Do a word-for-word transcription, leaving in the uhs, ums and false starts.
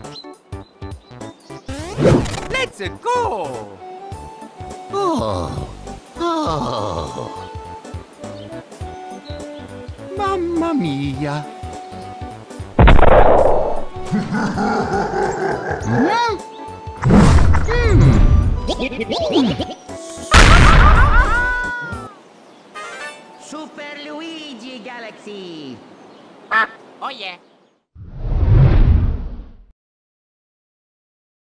Let's go! Oh! Oh! Mamma mia! Mm? Super Luigi Galaxy! Oh yeah!